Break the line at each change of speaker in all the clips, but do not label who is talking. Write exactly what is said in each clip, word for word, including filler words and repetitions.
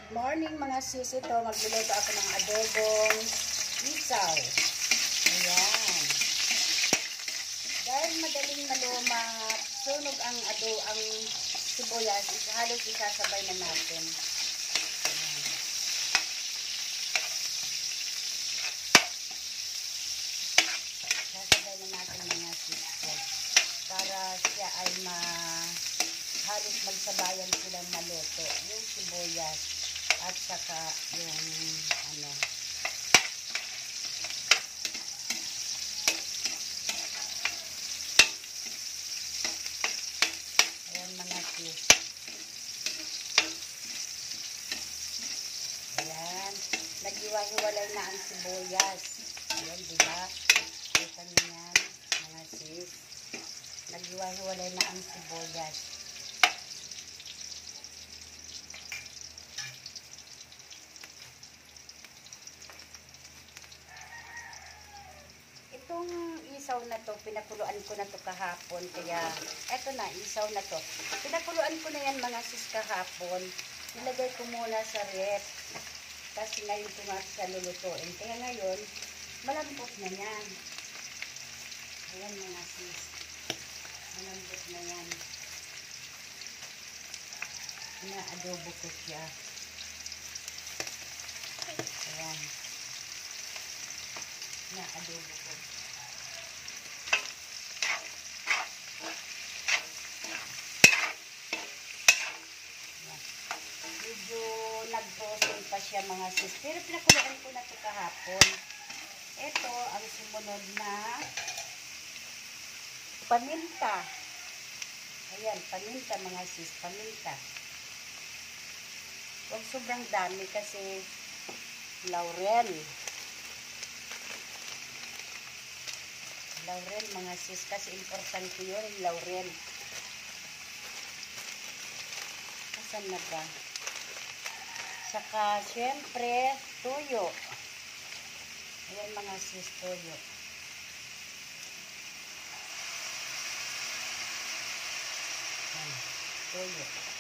Good morning mga sis. Ito, magluluto ako ng adobong isaw. Ayan. Dahil madaling maluma, sunog ang ado, ang sibuyas, halos isasabay na natin. Ayan. Sasabay na natin mga sis ko. Para siya ay ma halos magsabayan silang maluto. Yung sibuyas at saka yung ano ayan mga sis. Ayan. Naghiwa-hiwalay na ang sibuyas. Ayan, diba? Kita nyo yan mga sis. Naghiwa-hiwalay na ang sibuyas. Itong isaw na to, pinakuluan ko na to kahapon. Kaya, eto na, isaw na to. Pinakuluan ko na yan mga sis kahapon. Nilagay ko muna sa ref. Kasi ngayon ko nga siya lulutuin. Kaya ngayon, malambot na yan. Ayan mga sis. Malambot na yan. Na-adobo ko siya. Ayan. Na-adobo ko. Medyo nag-frozen pa siya mga sis. Pero pinakuluan ko na ito kahapon. Ito ang sumunod na paminta. Ayan, paminta mga sis. Paminta. Huwag sobrang dami kasi laurel. Laurel mga sis. Kasi importante yun, laurel. Asan na ba? Saka, syempre, tuyo. Ayan mga sis, tuyo. Ayan, tuyo.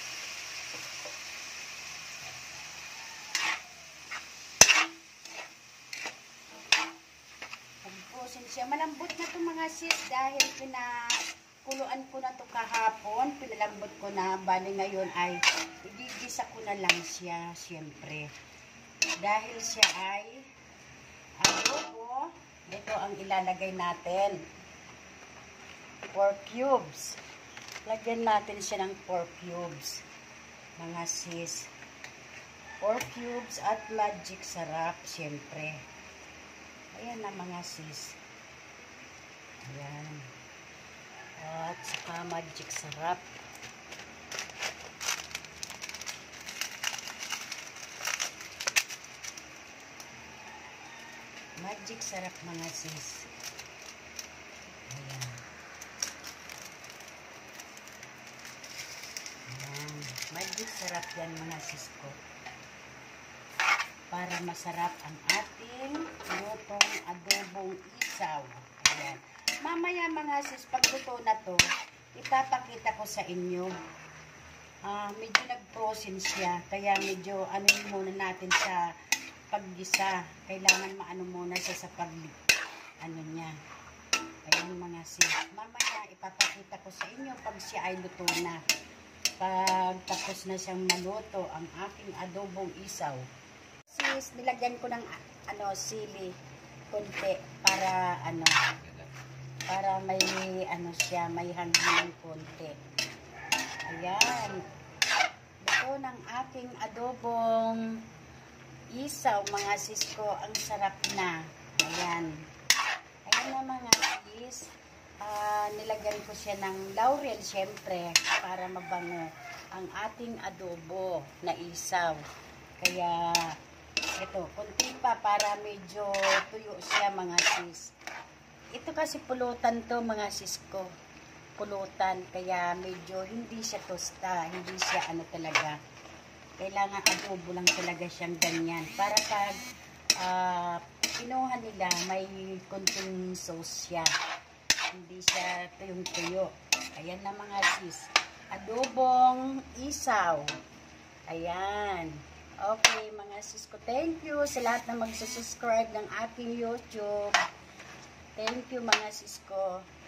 Pagpusin siya. Malambot na ito mga sis dahil pinakuluan ko na ito kahapon. Pinalambot ko na. Bali ngayon ay igigisa ko na lang siya, syempre. Dahil siya ay adobo, ito ang ilalagay natin. four cubes. Lagyan natin siya ng four cubes. Mga sis. four cubes at magic sarap, syempre. Ayan na mga sis. Ayan. At saka magic sarap. Magic sarap mga sis. Ayan. Ayan. Magic sarap yan mga sis ko. Para masarap ang ating lutong adobong isaw. Ayan. Mamaya mga sis, pag luto na to, ipapakita ko sa inyo. Uh, medyo nag-frozen siya. Kaya medyo ano muna natin sa paggisa. Kailangan maano muna siya sa pag ano niya. Ayan mga sis. Mamaya ipapakita ko sa inyo pag siya ay luto na. Pag tapos na siyang maluto ang aking adobong isaw. Sis, nilagyan ko ng ano sili konti para ano para may ano siya, may hangin konti. Ayan. Ito ng aking adobong isaw mga sis ko, ang sarap na. Ayan. Ayan na mga sis. Uh, nilagyan ko siya ng laurel syempre para mabango ang ating adobo na isaw. Kaya ito, kunti pa para medyo tuyo siya mga sis. Ito kasi pulutan to mga sis ko. Pulutan. Kaya medyo hindi siya tosta. Hindi siya ano talaga. Kailangan adobo lang talaga siyang ganyan. Para pag uh, kinuha nila, may kunting sauce siya. Hindi siya tuyong-tuyo. Ayan na mga sis. Adobong isaw. Ayan. Okay, mga sis ko, thank you sa lahat na magsusubscribe ng aking YouTube. Thank you, mga sis ko.